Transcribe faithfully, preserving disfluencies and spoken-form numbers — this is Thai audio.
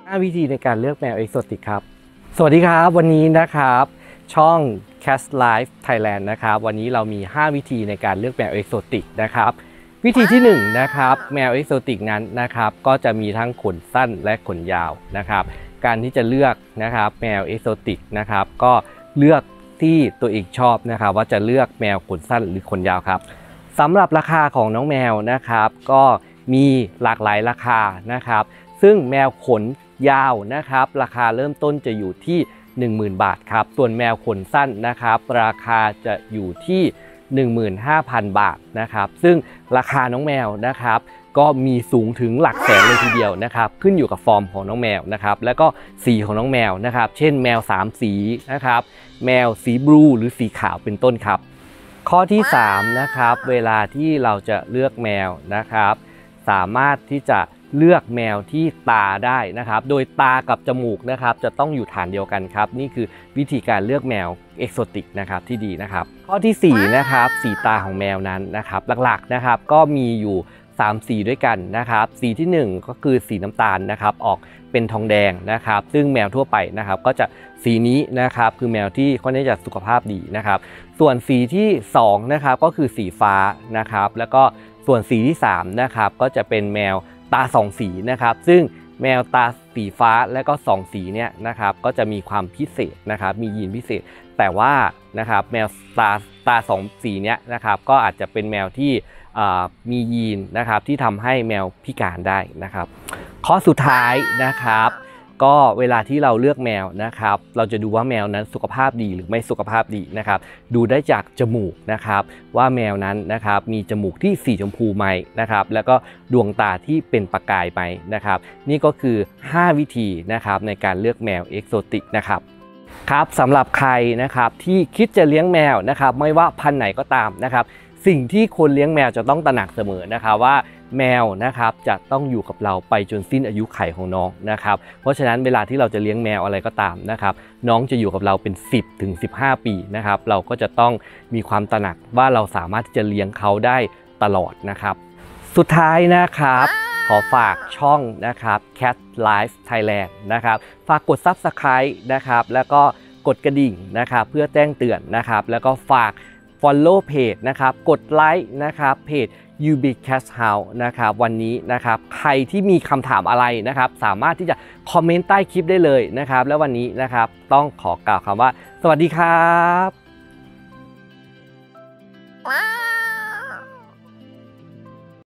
ห้าวิธีในการเลือกแมวเอกโซติกครับสวัสดีครับวันนี้นะครับช่อง Cat Life Thailand นะครับวันนี้เรามีห้าวิธีในการเลือกแมวเอกโซติกนะครับวิธีที่หนึ่งนะครับแมวเอกโซติกนั้นนะครับก็จะมีทั้งขนสั้นและขนยาวนะครับการที่จะเลือกนะครับแมวเอกโซติกนะครับก็เลือกที่ตัวเองชอบนะครับว่าจะเลือกแมวขนสั้นหรือขนยาวครับสำหรับราคาของน้องแมวนะครับก็มีหลากหลายราคานะครับซึ่งแมวขนยาวนะครับราคาเริ่มต้นจะอยู่ที่ หนึ่งหมื่น บาทครับส่วนแมวขนสั้นนะครับราคาจะอยู่ที่ หนึ่งหมื่นห้าพัน บาทนะครับซึ่งราคาน้องแมวนะครับก็มีสูงถึงหลักแสนเลยทีเดียวนะครับขึ้นอยู่กับฟอร์มของน้องแมวนะครับแล้วก็สีของน้องแมวนะครับเช่นแมวสามสีนะครับแมวสีบลูหรือสีขาวเป็นต้นครับข้อที่สามนะครับเวลาที่เราจะเลือกแมวนะครับสามารถที่จะเลือกแมวที่ตาได้นะครับโดยตากับจมูกนะครับจะต้องอยู่ฐานเดียวกันครับนี่คือวิธีการเลือกแมวเอกโซติกนะครับที่ดีนะครับข้อที่สี่นะครับสีตาของแมวนั้นนะครับหลักๆนะครับก็มีอยู่สามสีด้วยกันนะครับสีที่หนึ่งก็คือสีน้ำตาลนะครับออกเป็นทองแดงนะครับซึ่งแมวทั่วไปนะครับก็จะสีนี้นะครับคือแมวที่ค่อนข้างจะสุขภาพดีนะครับส่วนสีที่สองนะครับก็คือสีฟ้านะครับแล้วก็ส่วนสีที่สามนะครับก็จะเป็นแมวตาสองสีนะครับซึ่งแมวตาสีฟ้าและก็สองสีเนี่ยนะครับก็จะมีความพิเศษนะครับมียีนพิเศษแต่ว่านะครับแมวตาตาสองสีเนี่ยนะครับก็อาจจะเป็นแมวที่มียีนนะครับที่ทำให้แมวพิการได้นะครับข้อสุดท้ายนะครับก็เวลาที่เราเลือกแมวนะครับเราจะดูว่าแมวนั้นสุขภาพดีหรือไม่สุขภาพดีนะครับดูได้จากจมูกนะครับว่าแมวนั้นนะครับมีจมูกที่สีชมพูไหมนะครับแล้วก็ดวงตาที่เป็นประกายไหมนะครับนี่ก็คือห้าวิธีนะครับในการเลือกแมวเอกโซติกนะครับครับสำหรับใครนะครับที่คิดจะเลี้ยงแมวนะครับไม่ว่าพันธุ์ไหนก็ตามนะครับสิ่งที่คนเลี้ยงแมวจะต้องตระหนักเสมอนะครับว่าแมวนะครับจะต้องอยู่กับเราไปจนสิ้นอายุไขของน้องนะครับเพราะฉะนั้นเวลาที่เราจะเลี้ยงแมวอะไรก็ตามนะครับน้องจะอยู่กับเราเป็นสิบถึงสิบห้าปีนะครับเราก็จะต้องมีความตระหนักว่าเราสามารถที่จะเลี้ยงเขาได้ตลอดนะครับสุดท้ายนะครับขอฝากช่องนะครับ Cat Life Thailand นะครับฝากกด ซับสไครบ์ นะครับแล้วก็กดกระดิ่งนะครับเพื่อแจ้งเตือนนะครับแล้วก็ฝาก Follow Page นะครับกดไลค์นะครับเพจ ยู บี Cat House นะครับวันนี้นะครับใครที่มีคำถามอะไรนะครับสามารถที่จะคอมเมนต์ใต้คลิปได้เลยนะครับแล้ววันนี้นะครับต้องขอกล่าวคำว่าสวัสดีครับ